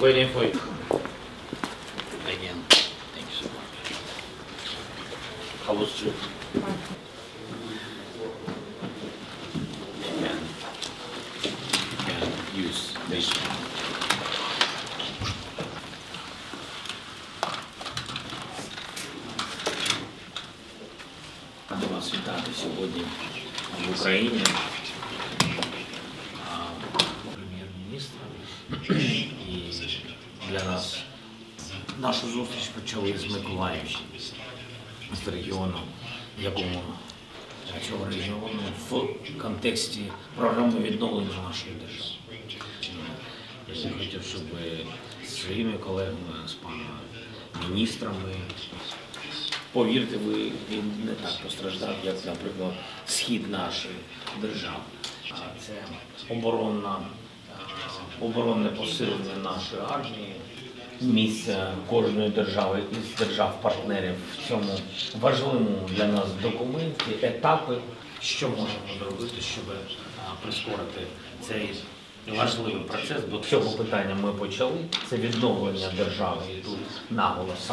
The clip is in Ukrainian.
Waiting for you. Again, thank you so much. How was trip? You can use this one. Ради вас вітати сьогодні в Україні. Прем'єр-міністра. І для нас нашу зустріч почали з Миколаївщини, з регіону, якому цього регіону в контексті програми відновлення нашої держави. Я б хотів, щоб з своїми колегами, з панами міністрами, повірте, він не так постраждав, як, наприклад, схід нашої держави. Це оборонне посилення нашої армії, місце кожної держави із держав-партнерів в цьому важливому для нас документі, етапи, що можемо зробити, щоб прискорити цей важливий процес. До цього питання ми почали, це відновлення держави, і тут наголос